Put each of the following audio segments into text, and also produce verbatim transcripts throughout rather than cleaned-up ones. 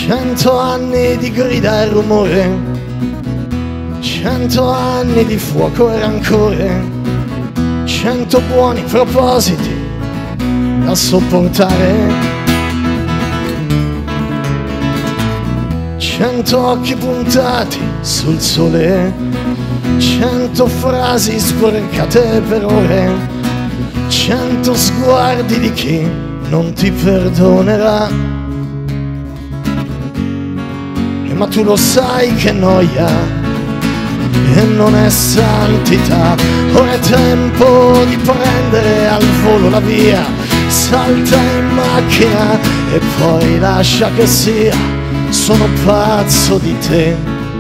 Cento anni di grida e rumore, cento anni di fuoco e rancore, cento buoni propositi da sopportare, cento occhi puntati sul sole, cento frasi sporcate per ore, cento sguardi di chi non ti perdonerà. Ma tu lo sai che noia e non è santità. Ora è tempo di prendere al volo la via, salta in macchina e poi lascia che sia. Sono pazzo di te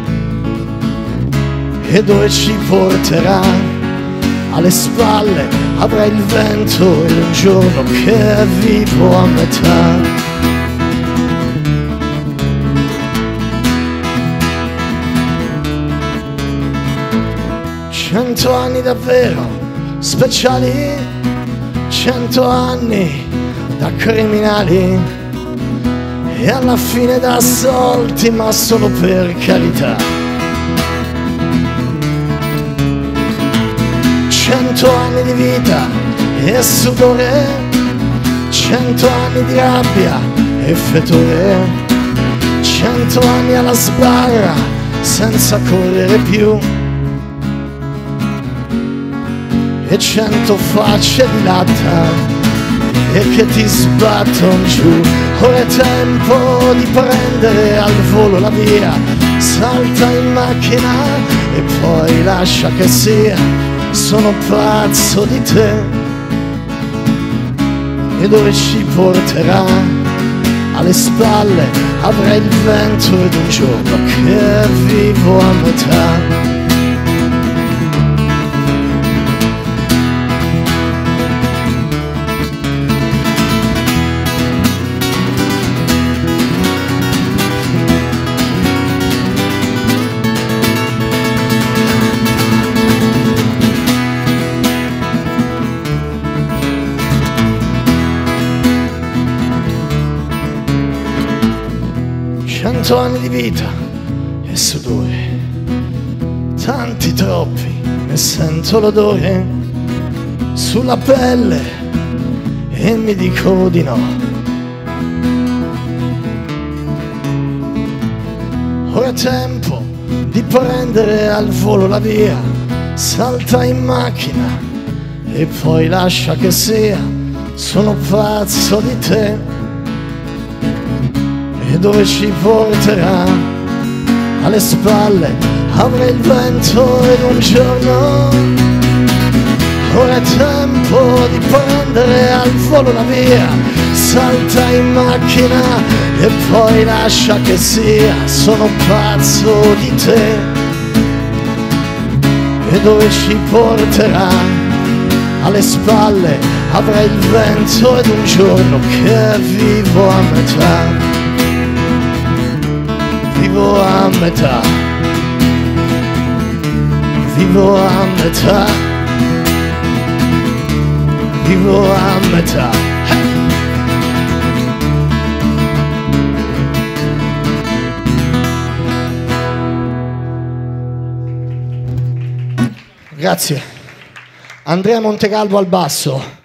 e dove ci porterà? Alle spalle avrai il vento e un giorno che è vivo a metà. Cento anni davvero speciali, cento anni da criminali e alla fine da assolti, ma solo per carità. Cento anni di vita e sudore, cento anni di rabbia e fetore, cento anni alla sbarra senza correre più, e cento facce di latta e che ti sbattono giù. Ora è tempo di prendere al volo la via, salta in macchina e poi lascia che sia. Sono pazzo di te e dove ci porterà? Alle spalle avrai il vento ed un giorno che è vivo a metà. Cento anni di vita e sudore, tanti troppi, ne sento l'odore sulla pelle e mi dico di no. Ora è tempo di prendere al volo la via, salta in macchina e poi lascia che sia. Sono pazzo di te e dove ci porterà? Alle spalle avrai il vento ed un giorno. Ora è tempo di prendere al volo la via, salta in macchina e poi lascia che sia. Sono pazzo di te e dove ci porterà? Alle spalle avrai il vento ed un giorno che è vivo a metà. Vivo a metà, vivo a metà, vivo a metà. Grazie. Andrea Montegalvo al basso.